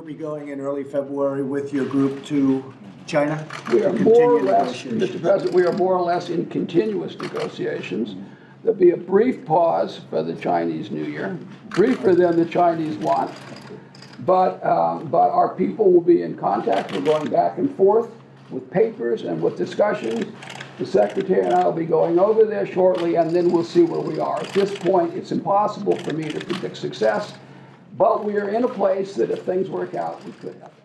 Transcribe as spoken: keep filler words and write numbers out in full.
be going in early February with your group to China? We are to more or continue less, negotiations? Mister President, we are more or less in continuous negotiations. There'll be a brief pause for the Chinese New Year, briefer than the Chinese want, but, um, but our people will be in contact. We're going back and forth with papers and with discussions. The Secretary and I will be going over there shortly, and then we'll see where we are. At this point, it's impossible for me to predict success, but we are in a place that if things work out, we could have.